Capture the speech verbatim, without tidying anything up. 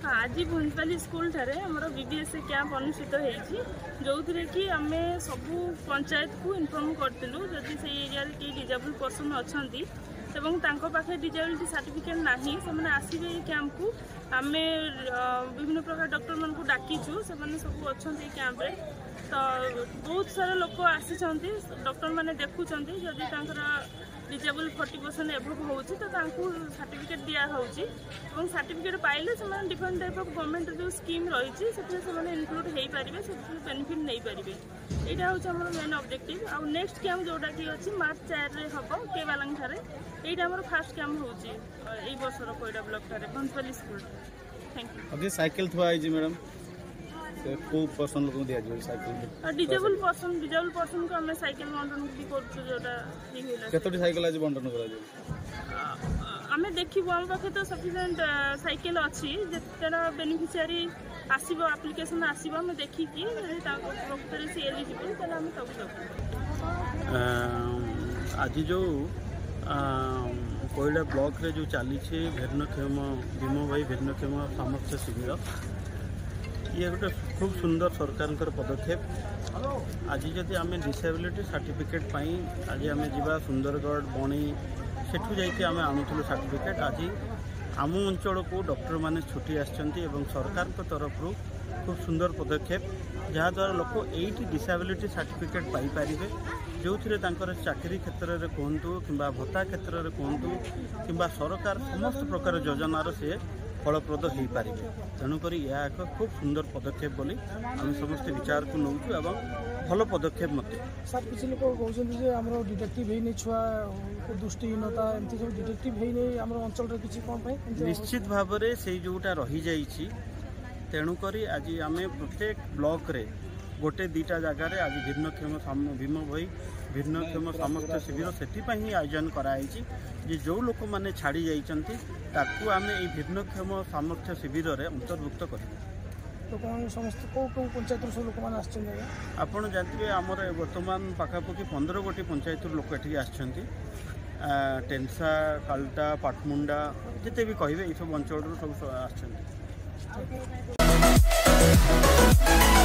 आज भुंजपाली स्कूल ठारे हमर बीबीएस कैंप अनुष्ठित होईछि जो थरे कि आमे सबु पंचायत को इन्फॉर्म करथिलु जदि से एरिया रे कि डिजेबल पर्सन अछंती एवं तांको पाखे डिजेबिलिटी सर्टिफिकेट नाही से माने आसीबे ए कैंप को आमे विभिन्न प्रकार डॉक्टर मन को डाकीछु से माने सब अछंती कैंप रे तो बहुत सारा लोक आसी डॉक्टर मैंने देखुं जदि डिजेबल फोर्टी परसेंट एभव हो सर्टिफिकेट दिया होगी सर्टिफिकेट पाइले से डिफरेंट टाइप ऑफ गवर्नमेंट जो स्कीम रही है इनक्लूड हो पारे से बेनिफिट नहीं पारे यहाँ हूँ मेन ऑब्जेक्टिव आउ नेक्स्ट कैंप जोटा कि अच्छी मार्च चार रे हम के बालांग ठारे यहाँ आम फास्ट कैंप होगी वर्षर कोईडा ब्लॉक ठारे Bhunjpali school. Thank you. Cycle थुआ मैडम को पर्सन लोग दिया जो cycle disable person disable person को हमें साइकिल बंटन भी करछु जोटा ठीक होला केतोटी साइकिल आज बंटन करा जो हमें देखिबो हम पाखे तो सफिशिएंट साइकिल अछि जेतेरा बेनिफिशियरी आसीबो एप्लीकेशन आसीबो हम देखि कि ताको प्रॉपर से एलिजिबल तला हम सब सब आज जो कोईडा ब्लॉक रे जो चली छे भिन्नक्षम भीम भाई भिन्नक्षम सामर्थ्य शिविर ये गोटे खूब सुंदर सरकार पदक्षेप आज जदि आम डिसेबिलिटी सर्टिफिकेट पाई आज आम जा सुंदरगढ़ बणी सेठू जाइए आम आणुलु सर्टिफिकेट आज आम अंचल को डॉक्टर माने छुट्टी आसछंती एवं सरकार को तरफ खूब सुंदर पदक्षेप जहाद्वारा लोक यही डिसेबिलिटी सर्टिफिकेट पाई पारिबे जो चाकरी क्षेत्र में कहतु कि भत्ता क्षेत्र में कहतु कि सरकार समस्त प्रकार योजनार से फलप्रद हो पारे तेणुक यह एक खूब सुंदर पदक्षेप बोली आम समस्त विचार को नौ भल पदक्षेप मत सर किसी लोग कहते डिटेक्टिव है छुआ दृष्टिहीनता एमती सब डिटेक्टिव है अंचल किसी कौन निश्चित भाव में से जोटा रही जाइए तेणुक आज आम प्रत्येक ब्लॉक रे गोटे दीटा जगार आज भिन्नक्षम भीम भाई भिन्नक्षम सामर्थ्य शिविर से आयोजन कराई जो लोक मैंने छाड़ी जाइए ताकू आम ये भिन्नक्षम सामर्थ्य शिविर में अंतर्भुक्त कर समस्त कौ कौ पंचायत सब लोक मैंने आपड़ जानते आमर बर्तमान पाखापाखि पंद्रह गोटी पंचायत लोक ये आसछंती टेनसा काल्टा पाटमुंडा जिते भी कहे ये सब अंचल सब आसछंती।